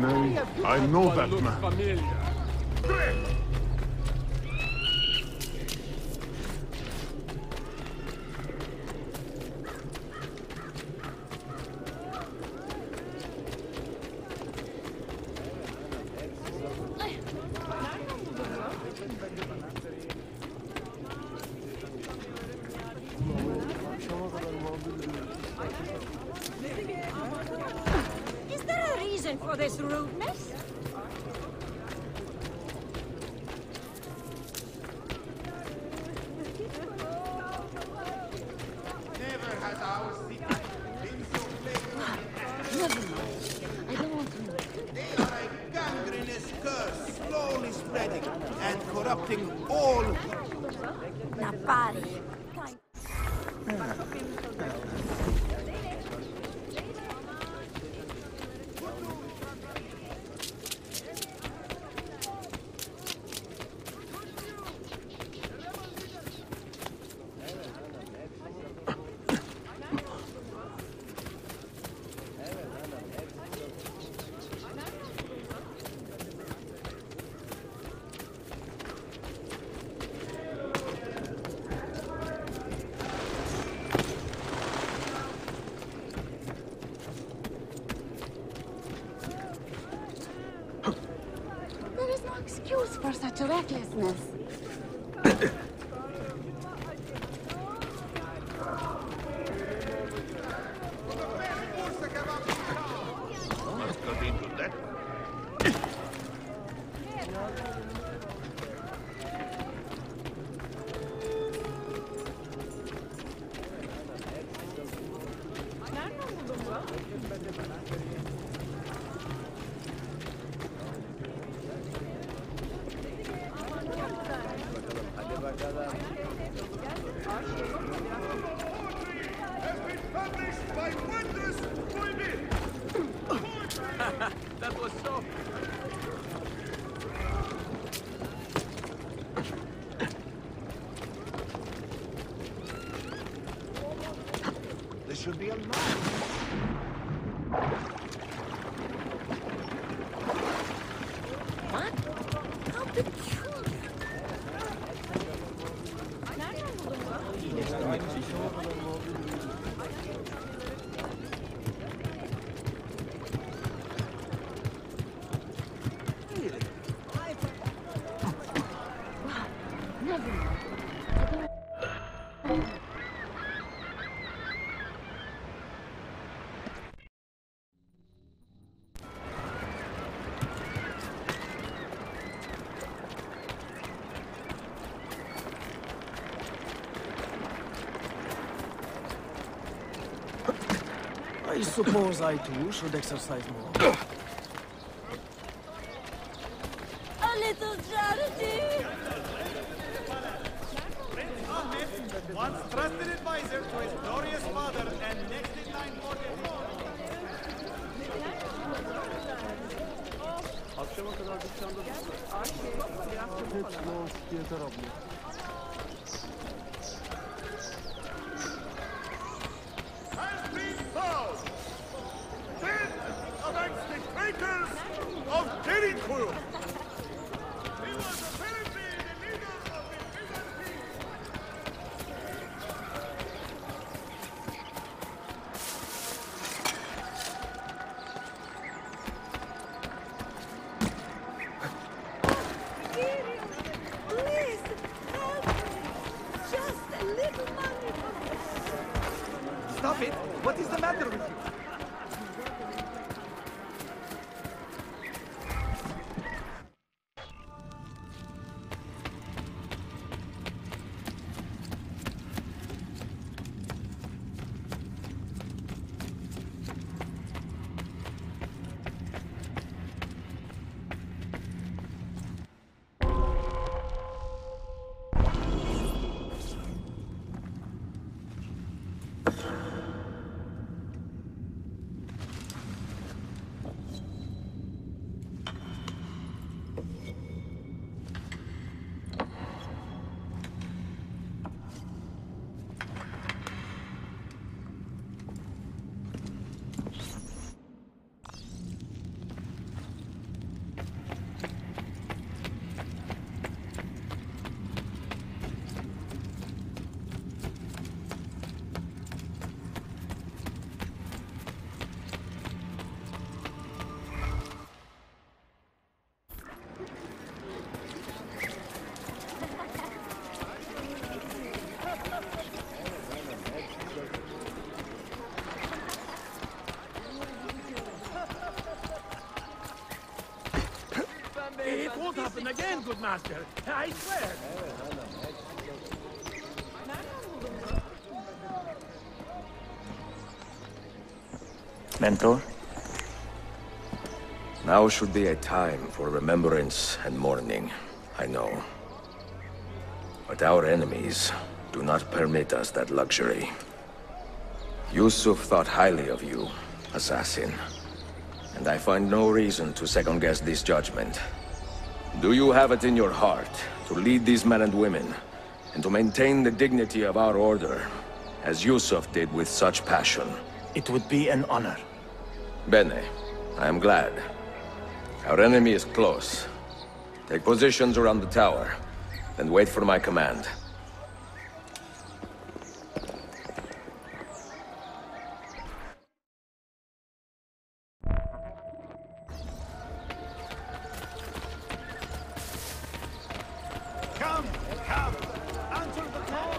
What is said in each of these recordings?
name? I know that man. Is there a reason for this rudeness? Never has our city been so plagued. Never mind. I don't want to know. They are a gangrenous curse, slowly spreading and corrupting all. Napari. Excuse for such recklessness. Let's got into that. That was so. There should be a lot. What? How peculiar. Never mind. I suppose I too should exercise more. A little charity! Once trusted advisor to his glorious father and next in line for the Akşama kadar dükkanda yeter abla. Has been found! Dead amongst the traitors of Jericho! He was apparently the leader of the Byzantine. Please, help me! Just a little money. Stop it! What is the matter with you? happen again, good master. I swear. Mentor? Now should be a time for remembrance and mourning, I know. But our enemies do not permit us that luxury. Yusuf thought highly of you, assassin. And I find no reason to second-guess this judgment. Do you have it in your heart to lead these men and women, and to maintain the dignity of our order, as Yusuf did with such passion? It would be an honor. Bene, I am glad. Our enemy is close. Take positions around the tower, then wait for my command. Come, come! Answer the call!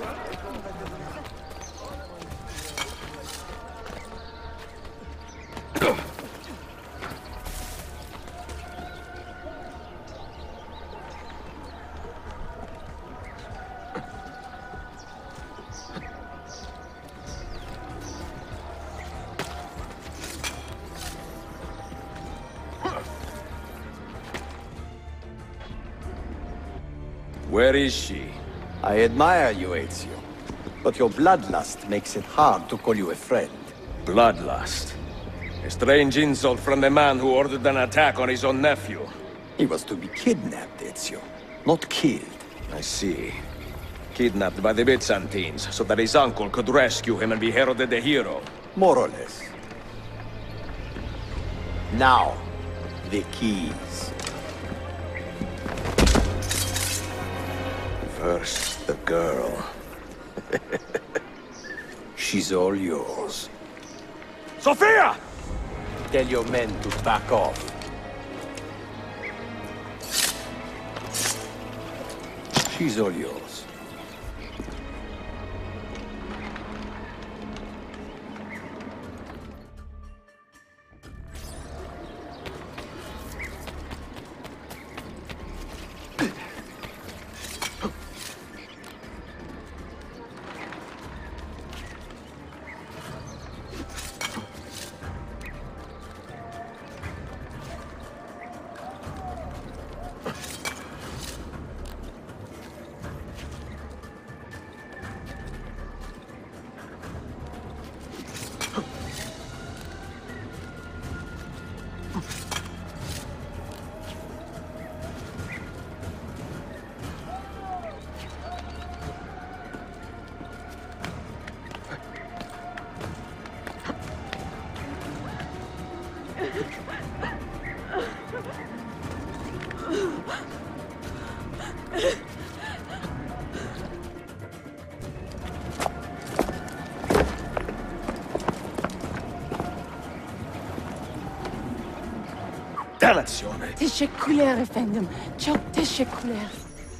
Where is she? I admire you, Ezio. But your bloodlust makes it hard to call you a friend. Bloodlust. A strange insult from the man who ordered an attack on his own nephew. He was to be kidnapped, Ezio, not killed. I see. Kidnapped by the Byzantines, so that his uncle could rescue him and be heralded a hero. More or less. Now, the keys. First, the girl. She's all yours. Sophia! Tell your men to back off. She's all yours. Danazione! Teşekkürler efendim. Çok teşekkürler.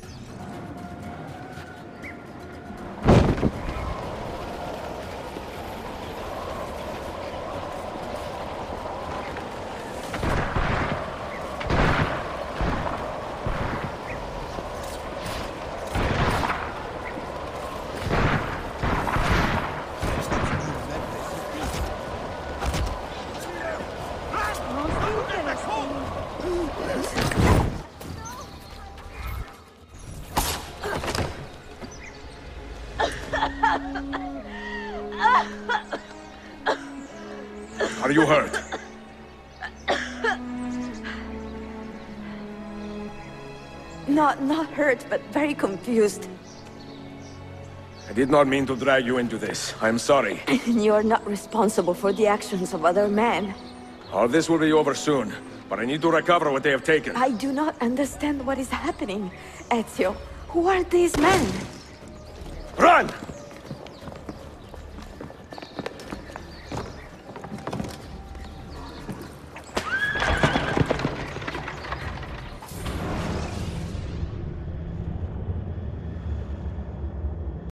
Are you hurt? Not hurt, but very confused. I did not mean to drag you into this. I am sorry. You're not responsible for the actions of other men. All this will be over soon, but I need to recover what they have taken. I do not understand what is happening. Ezio, who are these men? Run!